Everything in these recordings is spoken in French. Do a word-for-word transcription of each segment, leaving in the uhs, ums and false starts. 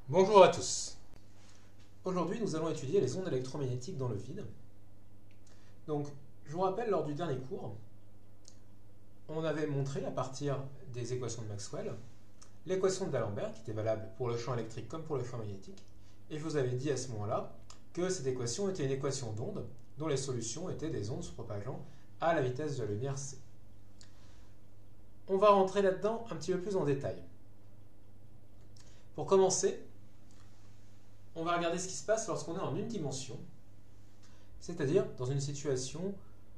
Bonjour à tous. Aujourd'hui, nous allons étudier les ondes électromagnétiques dans le vide. Donc, je vous rappelle, lors du dernier cours, on avait montré à partir des équations de Maxwell l'équation de D'Alembert qui était valable pour le champ électrique comme pour le champ magnétique. Et je vous avais dit à ce moment-là que cette équation était une équation d'onde dont les solutions étaient des ondes se propageant à la vitesse de la lumière c. On va rentrer là-dedans un petit peu plus en détail. Pour commencer, on va regarder ce qui se passe lorsqu'on est en une dimension, c'est-à-dire dans une situation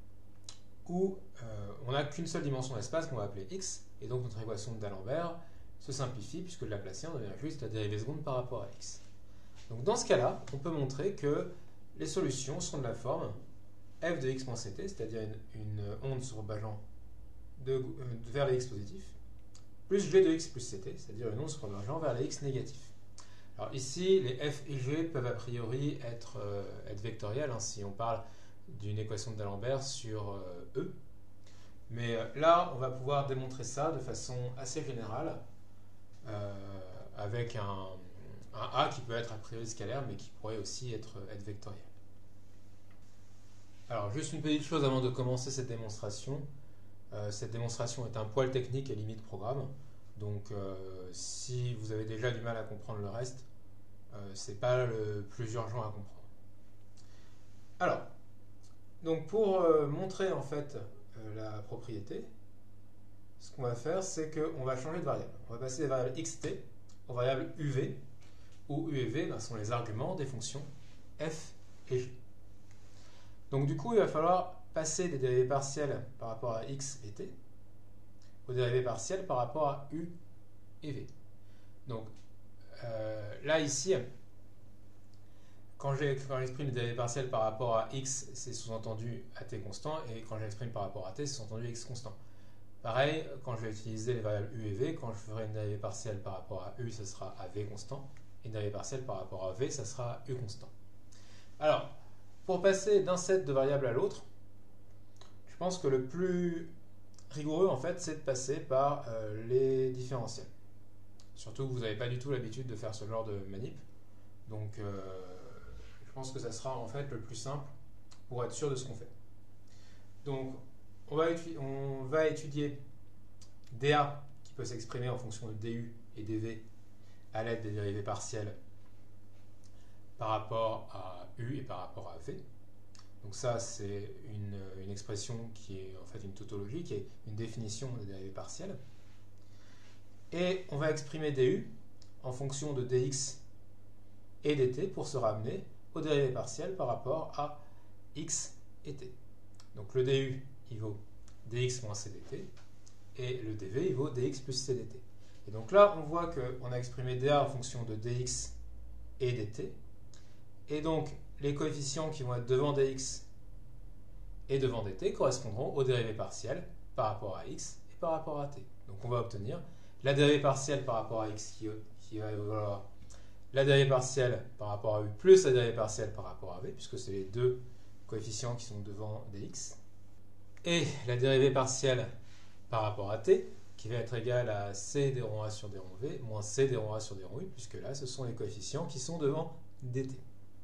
où euh, on n'a qu'une seule dimension d'espace qu'on va appeler x, et donc notre équation de D'Alembert se simplifie puisque le Laplacien devient juste la dérivée seconde par rapport à x. Donc dans ce cas-là, on peut montrer que les solutions sont de la forme f de x moins ct, c'est-à-dire une, une onde se propageant de, euh, vers les x positifs, plus g de x plus ct, c'est-à-dire une onde se propageant vers les x négatifs. Alors ici, les f et g peuvent a priori être, euh, être vectoriels hein, si on parle d'une équation de D'Alembert sur euh, E. Mais euh, là, on va pouvoir démontrer ça de façon assez générale euh, avec un, un A qui peut être a priori scalaire mais qui pourrait aussi être, être vectoriel. Alors juste une petite chose avant de commencer cette démonstration. Euh, cette démonstration est un poil technique et limite programme. Donc euh, si vous avez déjà du mal à comprendre le reste, euh, c'est pas le plus urgent à comprendre. Alors, donc pour euh, montrer en fait euh, la propriété, ce qu'on va faire, c'est qu'on va changer de variable. On va passer des variables xt aux variables uv, où u et v ben, sont les arguments des fonctions f et g. Donc du coup, il va falloir passer des dérivées partielles par rapport à x et t aux dérivées partielles par rapport à u et v. Donc euh, là, ici, quand j'exprime les dérivées partielles par rapport à x, c'est sous-entendu à t constant, et quand j'exprime par rapport à t, c'est sous-entendu x constant. Pareil, quand je vais utiliser les variables u et v, quand je ferai une dérivée partielle par rapport à u, ce sera à v constant, et une dérivée partielle par rapport à v, ça sera u constant. Alors, pour passer d'un set de variables à l'autre, je pense que le plus rigoureux, en fait, c'est de passer par euh, les différentiels. Surtout que vous n'avez pas du tout l'habitude de faire ce genre de manip. Donc, euh, je pense que ça sera en fait le plus simple pour être sûr de ce qu'on fait. Donc, on va, on va étudier dA qui peut s'exprimer en fonction de du et dv à l'aide des dérivées partielles par rapport à u et par rapport à v. Donc ça, c'est une, une expression qui est en fait une tautologie, qui est une définition des dérivées partielles. Et on va exprimer du en fonction de dx et dt pour se ramener aux dérivées partielles par rapport à x et t. Donc le du, il vaut dx moins cdt, et le dv, il vaut dx plus cdt. Et donc là, on voit qu'on a exprimé dA en fonction de dx et dt, et donc les coefficients qui vont être devant dx et devant dt correspondront aux dérivées partielles par rapport à x et par rapport à t. Donc on va obtenir la dérivée partielle par rapport à x qui, qui va valoir la dérivée partielle par rapport à u plus la dérivée partielle par rapport à v, puisque c'est les deux coefficients qui sont devant dx, et la dérivée partielle par rapport à t, qui va être égale à c d rond a sur d rond v, moins c d rond a sur d rond u, puisque là, ce sont les coefficients qui sont devant dt.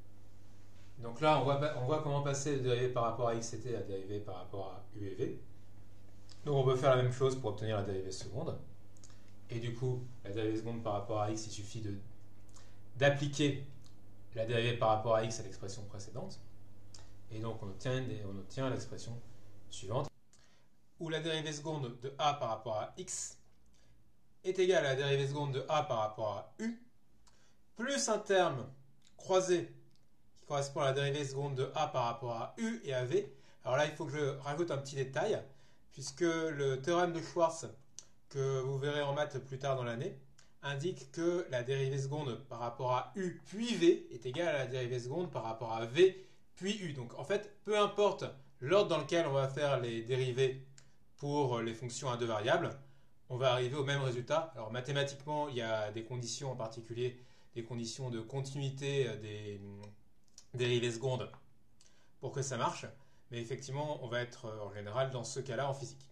Donc là, on voit, on voit comment passer de dérivée par rapport à x et t à dérivée par rapport à u et v. Donc on peut faire la même chose pour obtenir la dérivée seconde. Et du coup, la dérivée seconde par rapport à x, il suffit de d'appliquer la dérivée par rapport à x à l'expression précédente. Et donc on obtient, on obtient l'expression suivante, où la dérivée seconde de a par rapport à x est égale à la dérivée seconde de a par rapport à u, plus un terme croisé qui correspond à la dérivée seconde de a par rapport à u et à v. Alors là, il faut que je rajoute un petit détail, puisque le théorème de Schwarz, que vous verrez en maths plus tard dans l'année, indique que la dérivée seconde par rapport à u puis v est égale à la dérivée seconde par rapport à v puis u. Donc en fait, peu importe l'ordre dans lequel on va faire les dérivées pour les fonctions à deux variables, on va arriver au même résultat. Alors mathématiquement, il y a des conditions en particulier, des conditions de continuité des dérivées secondes pour que ça marche, mais effectivement, on va être en général dans ce cas-là en physique.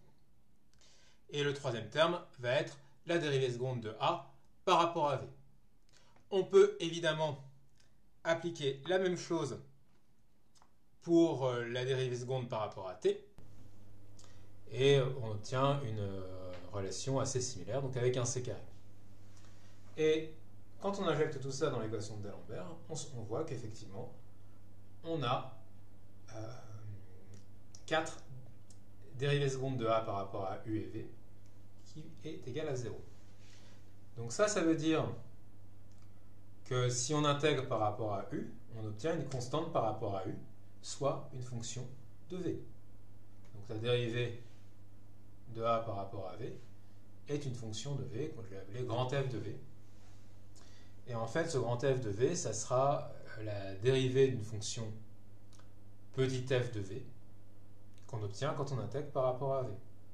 Et le troisième terme va être la dérivée seconde de a par rapport à v. On peut évidemment appliquer la même chose pour la dérivée seconde par rapport à t. Et on obtient une relation assez similaire, donc avec un c carré. Et quand on injecte tout ça dans l'équation de d'Alembert, on, on voit qu'effectivement, on a euh, quatre dérivées secondes de a par rapport à u et v qui est égal à zéro. Donc ça, ça veut dire que si on intègre par rapport à u, on obtient une constante par rapport à u, soit une fonction de v. Donc la dérivée de a par rapport à v est une fonction de v, qu'on vais appeler grand f de v. Et en fait, ce grand f de v, ça sera la dérivée d'une fonction petit f de v qu'on obtient quand on intègre par rapport à v.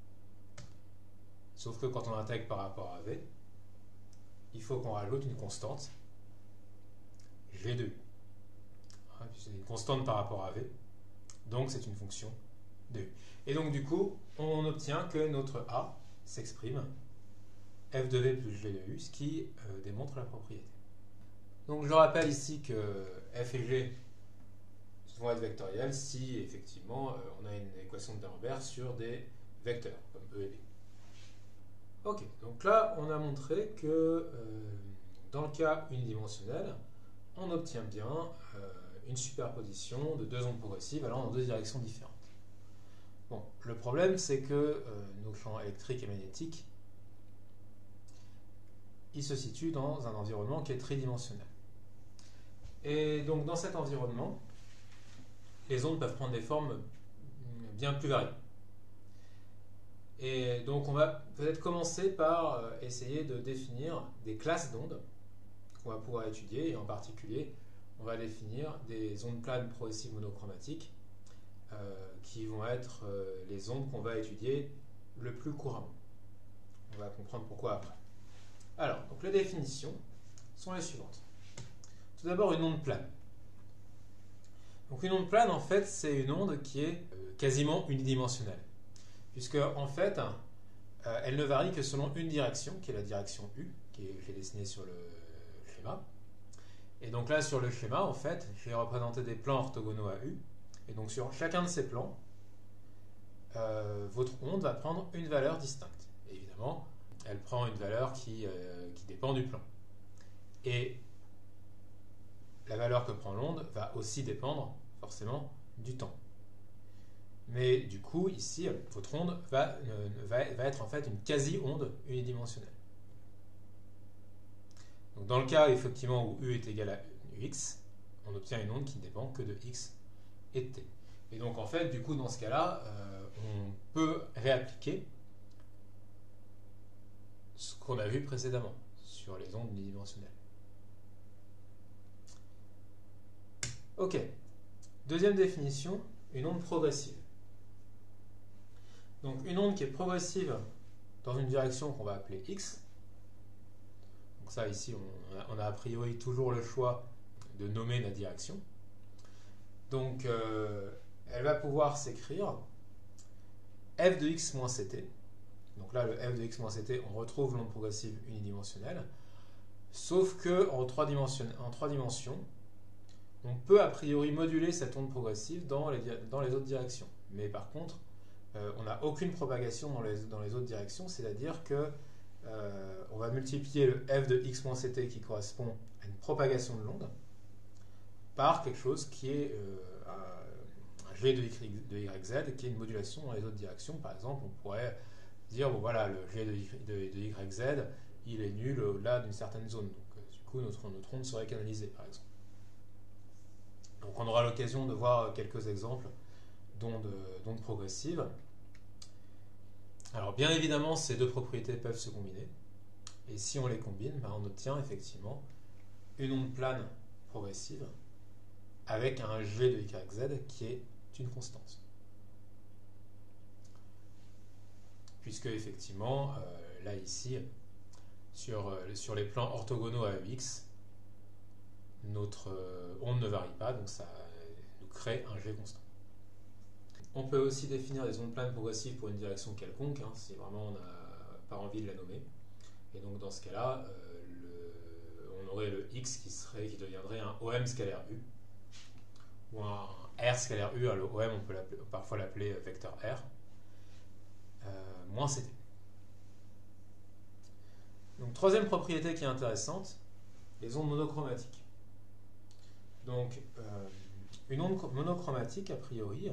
Sauf que quand on intègre par rapport à v, il faut qu'on rajoute une constante g de u. C'est une constante par rapport à v, donc c'est une fonction de u. Et donc du coup, on obtient que notre a s'exprime f de v plus g de u, ce qui euh, démontre la propriété. Donc je rappelle ici que f et g vont être vectoriels si effectivement euh, on a une équation de d'Alembert sur des vecteurs comme e et b. Ok, donc là on a montré que euh, dans le cas unidimensionnel, on obtient bien euh, une superposition de deux ondes progressives allant dans deux directions différentes. Bon, le problème c'est que euh, nos champs électriques et magnétiques, ils se situent dans un environnement qui est tridimensionnel. Et donc dans cet environnement, les ondes peuvent prendre des formes bien plus variées. Et donc on va peut-être commencer par essayer de définir des classes d'ondes qu'on va pouvoir étudier, et en particulier on va définir des ondes planes progressives monochromatiques euh, qui vont être euh, les ondes qu'on va étudier le plus couramment. On va comprendre pourquoi après. Alors, donc les définitions sont les suivantes. Tout d'abord, une onde plane. Donc une onde plane, en fait, c'est une onde qui est euh, quasiment unidimensionnelle, puisque en fait, euh, elle ne varie que selon une direction, qui est la direction U, qui est, j'ai dessinée sur le schéma. Et donc là, sur le schéma, en fait, j'ai représenté des plans orthogonaux à U, et donc sur chacun de ces plans, euh, votre onde va prendre une valeur distincte. Et évidemment, elle prend une valeur qui, euh, qui dépend du plan. Et la valeur que prend l'onde va aussi dépendre forcément du temps. Mais du coup, ici, votre onde va, euh, va, va être en fait une quasi-onde unidimensionnelle. Donc dans le cas effectivement où U est égal à Ux, on obtient une onde qui ne dépend que de X et de T. Et donc en fait, du coup, dans ce cas-là, euh, on peut réappliquer ce qu'on a vu précédemment sur les ondes unidimensionnelles. Ok. Deuxième définition, une onde progressive. Donc une onde qui est progressive dans une direction qu'on va appeler X. Donc ça ici, on a, on a a priori toujours le choix de nommer la direction. Donc euh, elle va pouvoir s'écrire f de x moins ct. Donc là, le f de x moins ct, on retrouve l'onde progressive unidimensionnelle. Sauf que en trois dimensions, en trois dimensions, on peut a priori moduler cette onde progressive dans les, dans les autres directions. Mais par contre, euh, on n'a aucune propagation dans les, dans les autres directions, c'est-à-dire que euh, on va multiplier le f de x moins ct qui correspond à une propagation de l'onde par quelque chose qui est euh, un g de, y, de yz qui est une modulation dans les autres directions. Par exemple, on pourrait dire bon voilà, le g de, de, de yz il est nul au-delà d'une certaine zone. Donc euh, du coup, notre, notre onde serait canalisée, par exemple. Donc on aura l'occasion de voir quelques exemples d'ondes, d'ondes progressives. Alors bien évidemment, ces deux propriétés peuvent se combiner. Et si on les combine, ben, on obtient effectivement une onde plane progressive avec un g de yz qui est une constante. Puisque effectivement, euh, là ici, sur, euh, sur les plans orthogonaux à Ux, notre euh, onde ne varie pas, donc ça nous crée un g constant. On peut aussi définir des ondes planes progressives pour une direction quelconque, hein, si vraiment on n'a pas envie de la nommer. Et donc dans ce cas-là, euh, le, aurait le X qui, serait, qui deviendrait un O M scalaire U, ou un R scalaire U. Alors, le O M, on peut parfois l'appeler vecteur R, euh, moins C T. Donc, troisième propriété qui est intéressante, les ondes monochromatiques. Donc, euh, une onde monochromatique, a priori,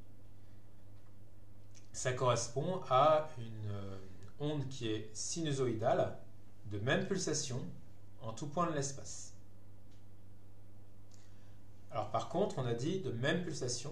ça correspond à une euh, onde qui est sinusoïdale, de même pulsation, en tout point de l'espace. Alors par contre, on a dit de même pulsation,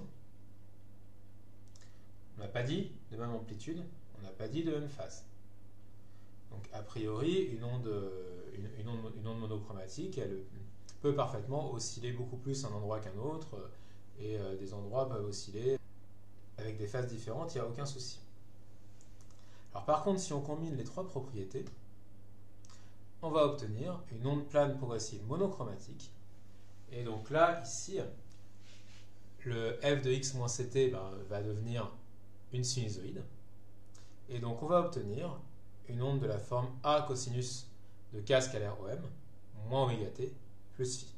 on n'a pas dit de même amplitude, on n'a pas dit de même phase. Donc a priori, une onde, une, une onde, une onde monochromatique, elle peut parfaitement osciller beaucoup plus à un endroit qu'un autre, et euh, des endroits peuvent osciller avec des phases différentes, il n'y a aucun souci. Alors par contre, si on combine les trois propriétés, on va obtenir une onde plane progressive monochromatique. Et donc là, ici, le f de x moins ct ben, va devenir une sinusoïde. Et donc on va obtenir une onde de la forme A cosinus de k scalaire O M moins oméga t plus phi.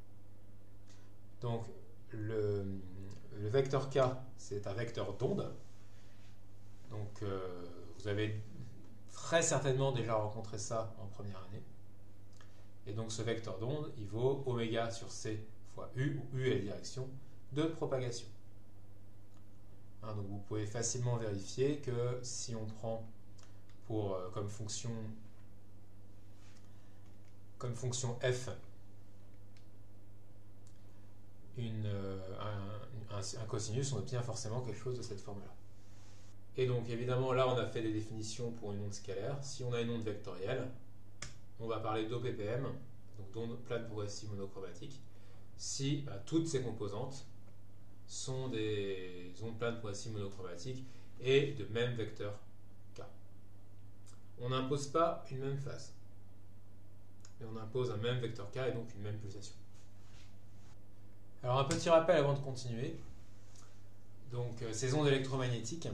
Donc le, le vecteur k, c'est un vecteur d'onde. Donc euh, vous avez très certainement déjà rencontré ça en première année. Et donc ce vecteur d'onde, il vaut oméga sur c fois u, où u est la direction de propagation. Hein, donc vous pouvez facilement vérifier que si on prend pour, euh, comme, fonction, comme fonction f une, euh, un, un, un cosinus, on obtient forcément quelque chose de cette forme-là. Et donc évidemment là on a fait des définitions pour une onde scalaire. Si on a une onde vectorielle, on va parler d'O P P M, donc d'onde plane progressive monochromatique, si bah, toutes ces composantes sont des ondes planes progressives monochromatiques et de même vecteur K. On n'impose pas une même phase, mais on impose un même vecteur K et donc une même pulsation. Alors un petit rappel avant de continuer. Donc euh, ces ondes électromagnétiques,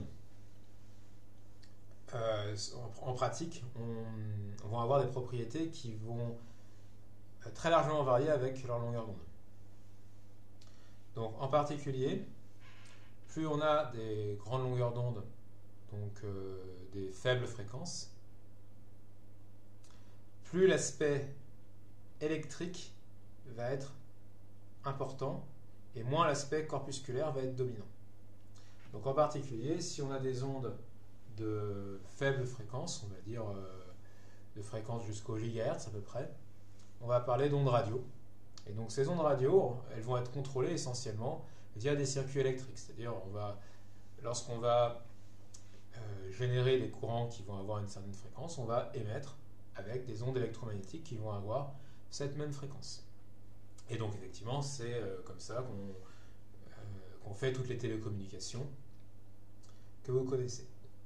Euh, en, en pratique, on, on va avoir des propriétés qui vont euh, très largement varier avec leur longueur d'onde. Donc, en particulier, plus on a des grandes longueurs d'onde, donc euh, des faibles fréquences, plus l'aspect électrique va être important et moins l'aspect corpusculaire va être dominant. Donc, en particulier, si on a des ondes de faible fréquence, on va dire euh, de fréquence jusqu'au gigahertz à peu près, on va parler d'ondes radio. Et donc ces ondes radio, elles vont être contrôlées essentiellement via des circuits électriques. C'est-à-dire, on va, lorsqu'on va euh, générer des courants qui vont avoir une certaine fréquence, on va émettre avec des ondes électromagnétiques qui vont avoir cette même fréquence. Et donc effectivement, c'est euh, comme ça qu'on euh, qu'on fait toutes les télécommunications que vous connaissez.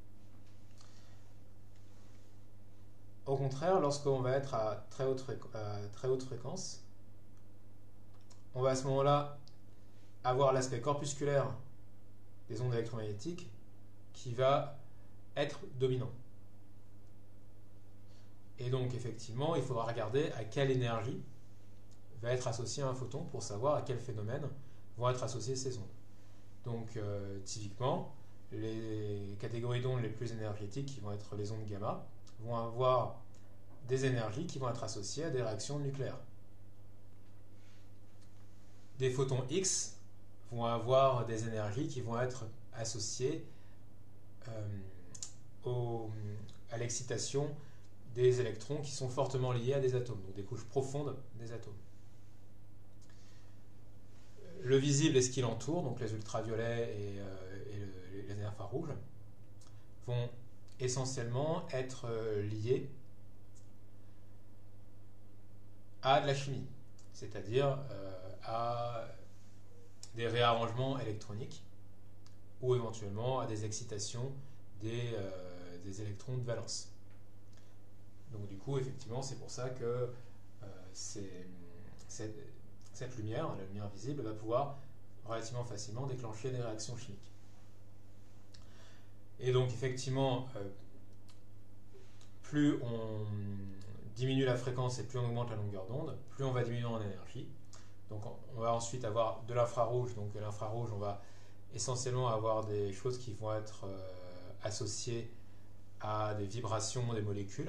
Au contraire, lorsqu'on va être à très haute, fréqu- à très haute fréquence, on va à ce moment-là avoir l'aspect corpusculaire des ondes électromagnétiques qui va être dominant. Et donc, effectivement, il faudra regarder à quelle énergie va être associée un photon pour savoir à quel phénomène vont être associées ces ondes. Donc, euh, typiquement, les catégories d'ondes les plus énergétiques, qui vont être les ondes gamma, vont avoir des énergies qui vont être associées à des réactions nucléaires. Des photons X vont avoir des énergies qui vont être associées euh, au, à l'excitation des électrons qui sont fortement liés à des atomes, donc des couches profondes des atomes. Le visible et ce qui l'entoure, donc les ultraviolets et, euh, et le, les infrarouges, vont essentiellement être euh, liés à de la chimie, c'est-à-dire euh, à des réarrangements électroniques ou éventuellement à des excitations des, euh, des électrons de valence. Donc du coup, effectivement, c'est pour ça que euh, c'est, cette, cette lumière, la lumière visible, va pouvoir relativement facilement déclencher des réactions chimiques. Et donc effectivement, euh, plus on diminue la fréquence et plus on augmente la longueur d'onde, plus on va diminuer en énergie. Donc on va ensuite avoir de l'infrarouge. Donc de l'infrarouge, on va essentiellement avoir des choses qui vont être euh, associées à des vibrations des molécules.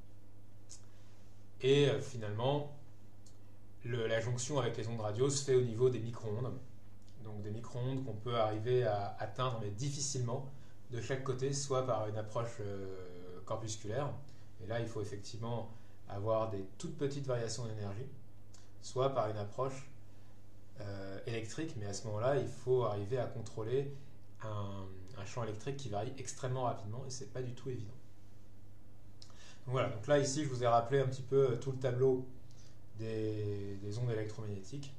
Et euh, finalement, le, la jonction avec les ondes radio se fait au niveau des micro-ondes. Donc des micro-ondes qu'on peut arriver à atteindre, mais difficilement, de chaque côté, soit par une approche euh, corpusculaire. Et là, il faut effectivement avoir des toutes petites variations d'énergie, soit par une approche euh, électrique, mais à ce moment-là, il faut arriver à contrôler un, un champ électrique qui varie extrêmement rapidement, et c'est pas du tout évident. Donc voilà, donc là ici je vous ai rappelé un petit peu tout le tableau des, des ondes électromagnétiques.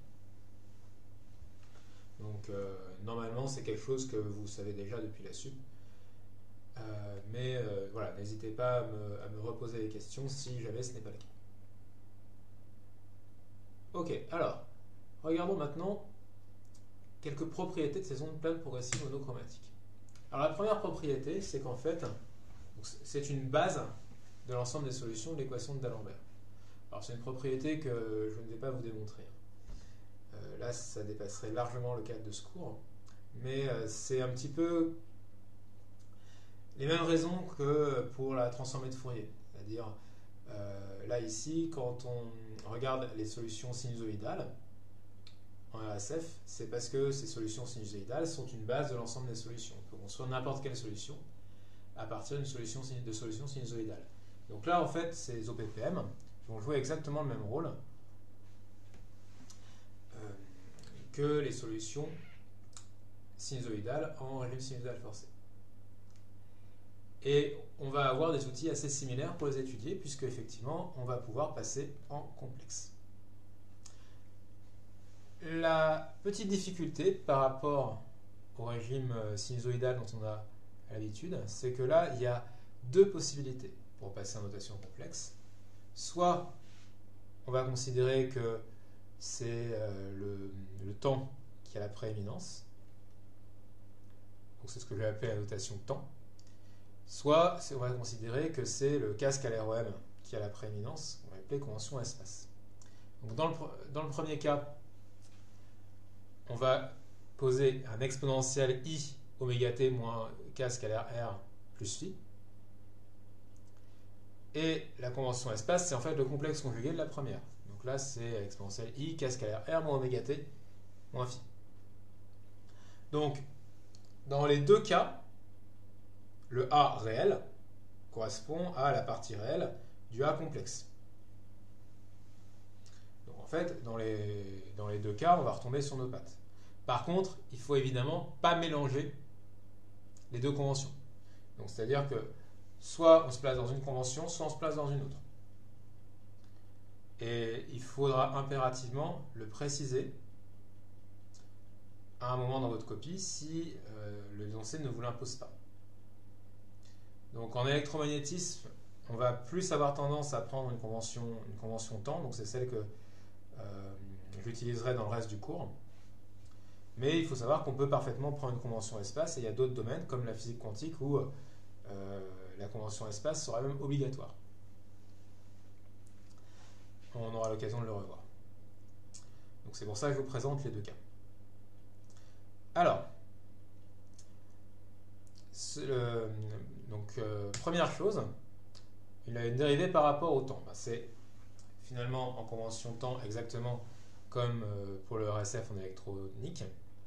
Donc euh, normalement c'est quelque chose que vous savez déjà depuis la sup. Euh, mais euh, voilà, n'hésitez pas à me, à me reposer des questions si jamais ce n'est pas le cas. Ok, alors, regardons maintenant quelques propriétés de ces ondes planes progressives monochromatiques. Alors la première propriété, c'est qu'en fait, c'est une base de l'ensemble des solutions de l'équation de d'Alembert. Alors c'est une propriété que je ne vais pas vous démontrer. Euh, là, ça dépasserait largement le cadre de ce cours, mais euh, c'est un petit peu les mêmes raisons que pour la transformée de Fourier. C'est-à-dire, euh, là ici, quand on regarde les solutions sinusoïdales en R S F, c'est parce que ces solutions sinusoïdales sont une base de l'ensemble des solutions. On peut construire n'importe quelle solution à partir d'une solution de solution sinusoïdale. Donc là, en fait, ces O P P M vont jouer exactement le même rôle euh, que les solutions sinusoïdales en régime sinusoïdal forcé. Et on va avoir des outils assez similaires pour les étudier, puisque effectivement, on va pouvoir passer en complexe. La petite difficulté par rapport au régime sinusoïdal dont on a l'habitude, c'est que là, il y a deux possibilités pour passer en notation complexe. Soit on va considérer que c'est euh, le, le temps qui a la prééminence, donc c'est ce que je vais appeler la notation temps. Soit on va considérer que c'est le casque à l'R O M qui a la prééminence, on va appeler convention espace. Donc dans le, dans le premier cas, on va poser un exponentiel i oméga t moins casque à l'R plus phi. Et la convention espace, c'est en fait le complexe conjugué de la première. Donc là, c'est exponentiel i casque à l'R moins oméga t moins phi. Donc, dans les deux cas, le A réel correspond à la partie réelle du A complexe. Donc en fait, dans les, dans les deux cas, on va retomber sur nos pattes. Par contre, il ne faut évidemment pas mélanger les deux conventions. Donc c'est-à-dire que soit on se place dans une convention, soit on se place dans une autre. Et il faudra impérativement le préciser à un moment dans votre copie si euh, le l'énoncé ne vous l'impose pas. Donc en électromagnétisme, on va plus avoir tendance à prendre une convention, une convention temps, donc c'est celle que euh, j'utiliserai dans le reste du cours. Mais il faut savoir qu'on peut parfaitement prendre une convention espace, et il y a d'autres domaines comme la physique quantique où euh, la convention espace sera même obligatoire. On aura l'occasion de le revoir. Donc c'est pour ça que je vous présente les deux cas. Alors, le, donc euh, première chose, il a une dérivée par rapport au temps. Ben, c'est finalement en convention temps exactement comme euh, pour le R S F en électronique.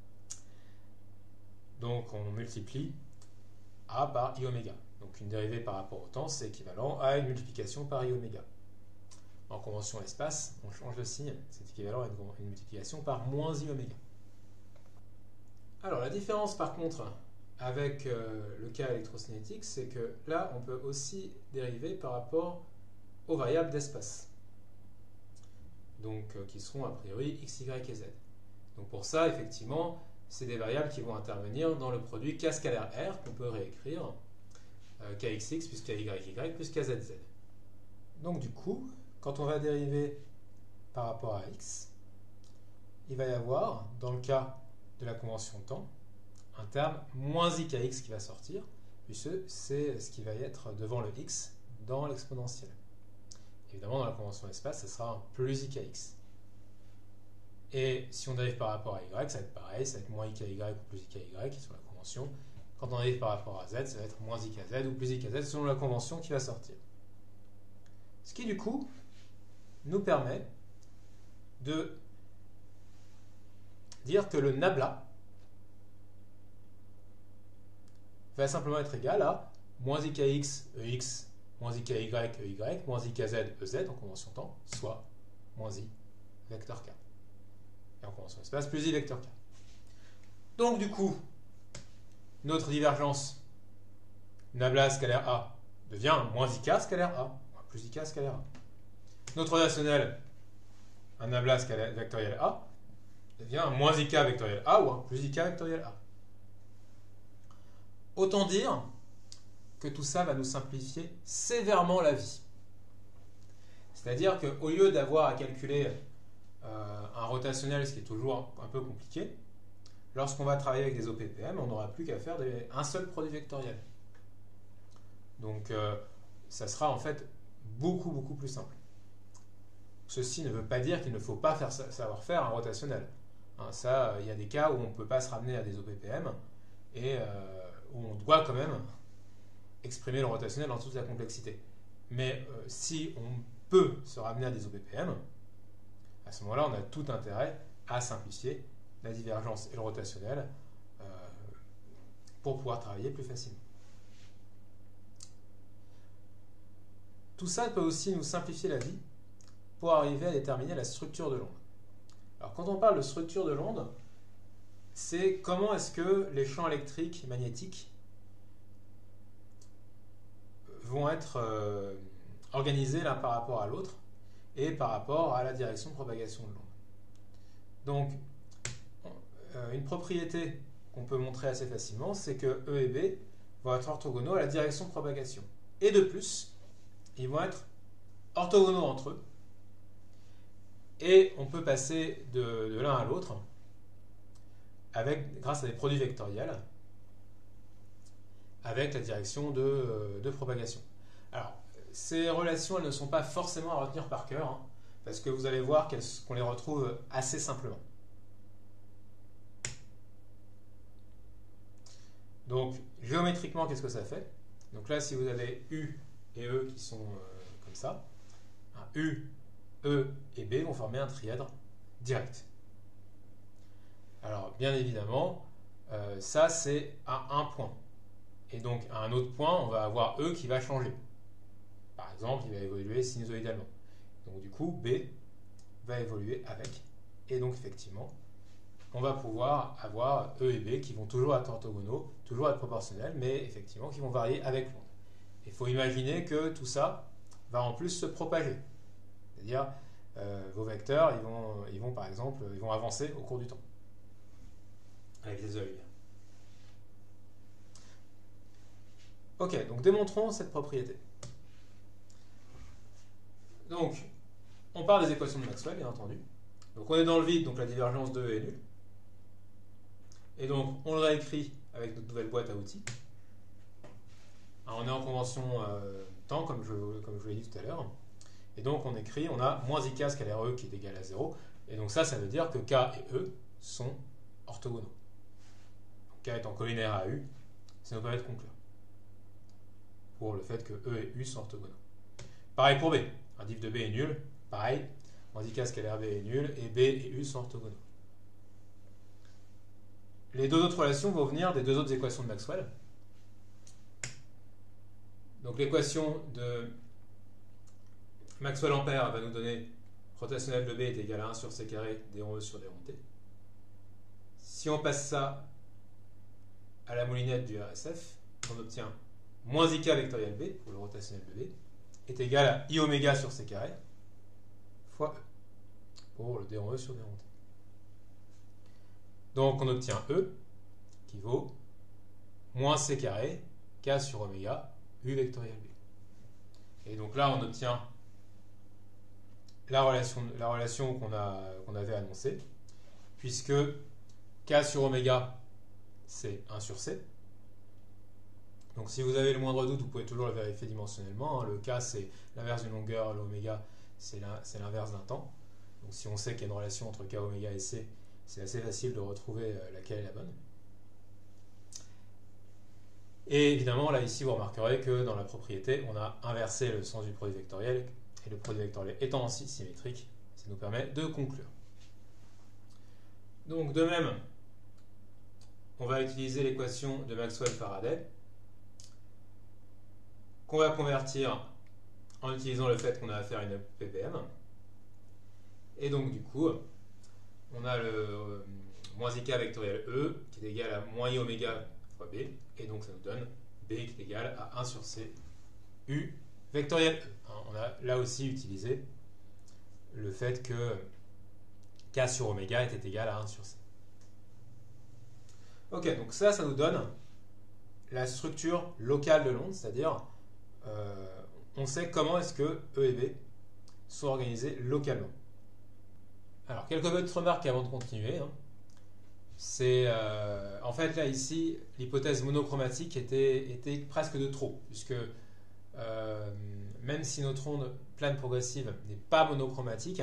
Donc on multiplie A par I oméga. Donc une dérivée par rapport au temps, c'est équivalent à une multiplication par I oméga. En convention espace, on change de signe, c'est équivalent à une, une multiplication par moins I oméga. Alors la différence par contre avec euh, le cas électrocinétique, c'est que là on peut aussi dériver par rapport aux variables d'espace. Donc euh, qui seront a priori x, y et z. Donc pour ça, effectivement, c'est des variables qui vont intervenir dans le produit K scalaire R qu'on peut réécrire euh, kxx plus kyy plus kzz. Donc du coup, quand on va dériver par rapport à x, il va y avoir, dans le cas de la convention temps, un terme moins ikx qui va sortir, puisque c'est ce qui va être devant le x dans l'exponentiel. évidemment, dans la convention espace, ça sera un plus ikx. Et si on dérive par rapport à y, ça va être pareil, ça va être moins ikaY ou plus ikaY sur la convention. Quand on dérive par rapport à z, ça va être moins ikz ou plus ikz selon la convention qui va sortir. Ce qui, du coup, nous permet de dire que le nabla va simplement être égal à moins ikx, ex, moins iky, ey, moins ikz, ez en convention temps, soit moins i vecteur k. Et en convention espace, plus i vecteur k. Donc du coup, notre divergence nabla scalaire a devient moins ik scalaire a, moins plus ik scalaire a. Notre relationnel, un nabla scalaire vectoriel a, devient un moins ik vectoriel a ou un plus ik vectoriel a. Autant dire que tout ça va nous simplifier sévèrement la vie. C'est-à-dire qu'au lieu d'avoir à calculer euh, un rotationnel, ce qui est toujours un peu compliqué, lorsqu'on va travailler avec des O P P M, on n'aura plus qu'à faire des, un seul produit vectoriel. Donc euh, ça sera en fait beaucoup beaucoup plus simple. Ceci ne veut pas dire qu'il ne faut pas faire, savoir faire un rotationnel. Hein, ça, il y a des cas où on ne peut pas se ramener à des O P P M et euh, où on doit quand même exprimer le rotationnel dans toute sa complexité. Mais euh, si on peut se ramener à des O P P M, à ce moment-là, on a tout intérêt à simplifier la divergence et le rotationnel euh, pour pouvoir travailler plus facilement. Tout ça peut aussi nous simplifier la vie pour arriver à déterminer la structure de l'onde. Alors quand on parle de structure de l'onde, c'est comment est-ce que les champs électriques magnétiques vont être euh, organisés l'un par rapport à l'autre et par rapport à la direction de propagation de l'onde. Donc, euh, une propriété qu'on peut montrer assez facilement, c'est que E et B vont être orthogonaux à la direction de propagation. Et de plus, ils vont être orthogonaux entre eux. Et on peut passer de, de l'un à l'autre avec, grâce à des produits vectoriels avec la direction de, de propagation. Alors, ces relations, elles ne sont pas forcément à retenir par cœur, hein, parce que vous allez voir qu'on les retrouve assez simplement. Donc, géométriquement, qu'est-ce que ça fait? Donc là, si vous avez U et E qui sont euh, comme ça, hein, U, E et B vont former un trièdre direct. Alors, bien évidemment, euh, ça, c'est à un point. Et donc, à un autre point, on va avoir E qui va changer. Par exemple, il va évoluer sinusoïdalement. Donc, du coup, B va évoluer avec. Et donc, effectivement, on va pouvoir avoir E et B qui vont toujours être orthogonaux, toujours être proportionnels, mais effectivement, qui vont varier avec l'onde. Il faut imaginer que tout ça va en plus se propager. C'est-à-dire, euh, vos vecteurs, ils vont, ils vont, par exemple, ils vont avancer au cours du temps. Avec les œils. Ok, donc démontrons cette propriété. Donc, on part des équations de Maxwell, bien entendu. Donc on est dans le vide, donc la divergence de E est nulle. Et donc, on le réécrit avec notre nouvelle boîte à outils. Alors, on est en convention euh, temps, comme je, comme je vous l'ai dit tout à l'heure. Et donc, on écrit, on a moins ik scalaire E qui est égal à zéro. Et donc ça, ça veut dire que K et E sont orthogonaux. Donc, K étant collinaire à U, ça nous permet de conclure. Pour le fait que E et U sont orthogonaux. Pareil pour B. Un diff de B est nul. Pareil. Moins ik scalaire B est nul. Et B et U sont orthogonaux. Les deux autres relations vont venir des deux autres équations de Maxwell. Donc l'équation de Maxwell-Ampère va nous donner rotationnel de B est égal à un sur C carré d rond E sur d rond T. Si on passe ça à la moulinette du R S F, on obtient moins ik vectoriel B, pour le rotationnel de B, est égal à I oméga sur C carré fois E, pour le d rond E sur d rond T. Donc on obtient E qui vaut moins C carré K sur oméga U vectoriel B. Et donc là on obtient la relation, la relation qu'on a, qu'on avait annoncée, puisque K sur oméga c'est un sur C, Donc si vous avez le moindre doute, vous pouvez toujours le vérifier dimensionnellement. Hein. Le K, c'est l'inverse d'une longueur, l'oméga, c'est l'inverse d'un temps. Donc si on sait qu'il y a une relation entre K, oméga et C, c'est assez facile de retrouver laquelle est la bonne. Et évidemment, là, ici, vous remarquerez que dans la propriété, on a inversé le sens du produit vectoriel, et le produit vectoriel étant aussi symétrique, ça nous permet de conclure. Donc, de même, on va utiliser l'équation de Maxwell-Faraday, qu'on va convertir en utilisant le fait qu'on a affaire à une P P M. Et donc, du coup, on a le euh, moins I K vectoriel E qui est égal à moins I oméga fois B, et donc ça nous donne B qui est égal à un sur C U vectoriel E. On a là aussi utilisé le fait que K sur oméga était égal à un sur C. Ok, donc ça, ça nous donne la structure locale de l'onde, c'est-à-dire euh, on sait comment est-ce que E et B sont organisés localement. Alors, quelques petites remarques avant de continuer. Hein. C'est euh, en fait là ici l'hypothèse monochromatique était, était presque de trop, puisque euh, même si notre onde plane progressive n'est pas monochromatique,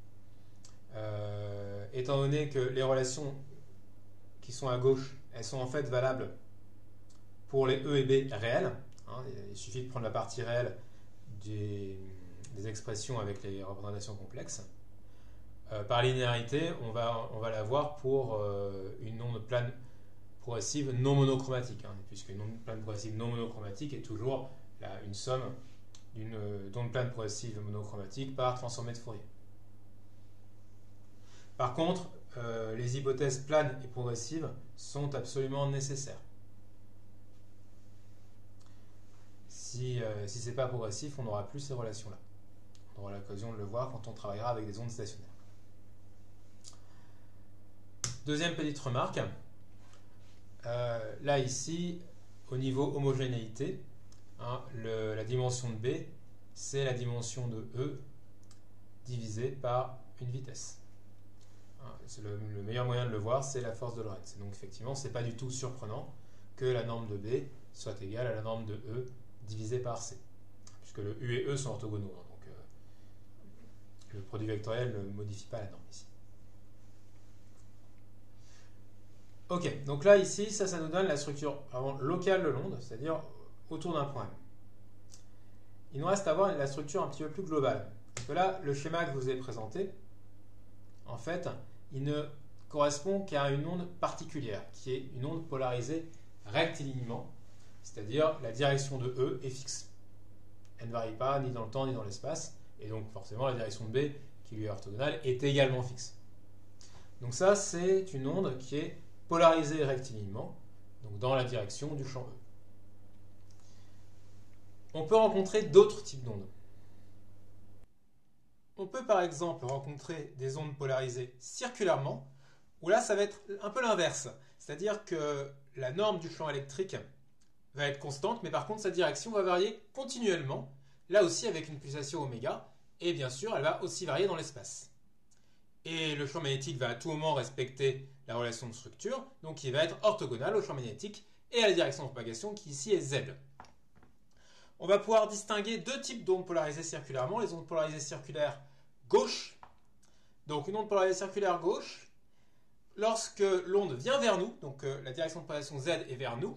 euh, étant donné que les relations qui sont à gauche, elles sont en fait valables pour les E et B réels. Hein, il suffit de prendre la partie réelle des, des expressions avec les représentations complexes. Euh, par linéarité, on va, on va l'avoir pour euh, une onde plane progressive non monochromatique, hein, puisque une onde plane progressive non monochromatique est toujours là, une somme d'une onde plane progressive monochromatique par transformée de Fourier. Par contre, euh, les hypothèses planes et progressives sont absolument nécessaires. Si, euh, si ce n'est pas progressif, on n'aura plus ces relations-là. On aura l'occasion de le voir quand on travaillera avec des ondes stationnaires. Deuxième petite remarque, euh, là ici, au niveau homogénéité, hein, le, la dimension de B, c'est la dimension de E divisée par une vitesse. Hein, le, le meilleur moyen de le voir, c'est la force de Lorentz. Donc effectivement, ce n'est pas du tout surprenant que la norme de B soit égale à la norme de E divisée par C, puisque le U et E sont orthogonaux. Hein, donc euh, le produit vectoriel ne modifie pas la norme ici. Ok, donc là, ici, ça, ça nous donne la structure vraiment locale de l'onde, c'est-à-dire autour d'un point M. Il nous reste à voir la structure un petit peu plus globale. Parce que là, le schéma que je vous ai présenté, en fait, il ne correspond qu'à une onde particulière, qui est une onde polarisée rectilignement, c'est-à-dire la direction de E est fixe. Elle ne varie pas ni dans le temps ni dans l'espace, et donc forcément la direction de B, qui lui est orthogonale, est également fixe. Donc ça, c'est une onde qui est polarisé rectilignement, donc dans la direction du champ E. On peut rencontrer d'autres types d'ondes. On peut par exemple rencontrer des ondes polarisées circulairement, où là ça va être un peu l'inverse, c'est-à-dire que la norme du champ électrique va être constante, mais par contre sa direction va varier continuellement, là aussi avec une pulsation oméga, et bien sûr elle va aussi varier dans l'espace. Et le champ magnétique va à tout moment respecter la relation de structure, donc il va être orthogonal au champ magnétique et à la direction de propagation qui ici est Z. On va pouvoir distinguer deux types d'ondes polarisées circulairement, les ondes polarisées circulaires gauche. Donc une onde polarisée circulaire gauche, lorsque l'onde vient vers nous, donc euh, la direction de propagation Z est vers nous,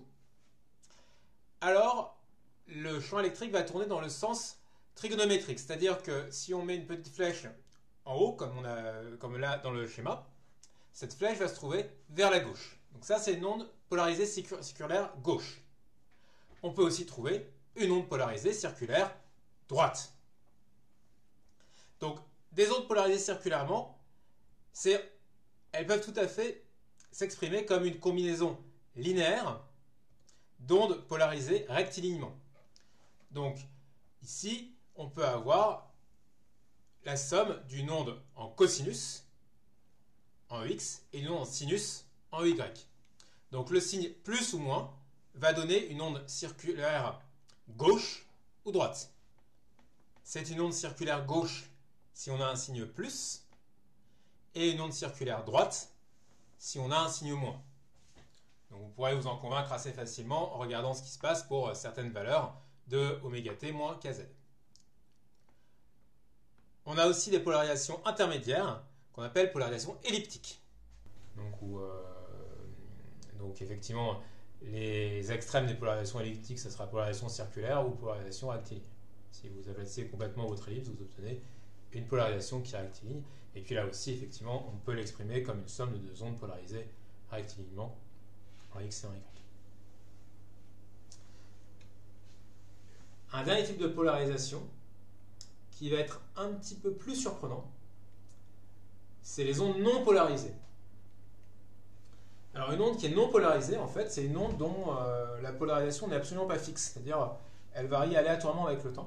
alors le champ électrique va tourner dans le sens trigonométrique, c'est-à-dire que si on met une petite flèche en haut, comme, on a, comme là dans le schéma, cette flèche va se trouver vers la gauche. Donc ça, c'est une onde polarisée circulaire gauche. On peut aussi trouver une onde polarisée circulaire droite. Donc, des ondes polarisées circulairement, elles peuvent tout à fait s'exprimer comme une combinaison linéaire d'ondes polarisées rectilignement. Donc, ici, on peut avoir la somme d'une onde en cosinus en X et une onde en sinus en Y. Donc le signe plus ou moins va donner une onde circulaire gauche ou droite. C'est une onde circulaire gauche si on a un signe plus et une onde circulaire droite si on a un signe moins. Donc vous pourrez vous en convaincre assez facilement en regardant ce qui se passe pour certaines valeurs de oméga t moins kz. On a aussi des polarisations intermédiaires qu'on appelle polarisations elliptiques. Donc, où, euh, donc effectivement, les extrêmes des polarisations elliptiques, ce sera polarisation circulaire ou polarisation rectiligne. Si vous abaissez complètement votre ellipse, vous obtenez une polarisation qui est rectiligne. Et puis là aussi, effectivement, on peut l'exprimer comme une somme de deux ondes polarisées rectilignement en X et en Y. Un dernier type de polarisation qui va être un petit peu plus surprenant, c'est les ondes non polarisées. Alors une onde qui est non polarisée, en fait, c'est une onde dont euh, la polarisation n'est absolument pas fixe, c'est-à-dire elle varie aléatoirement avec le temps.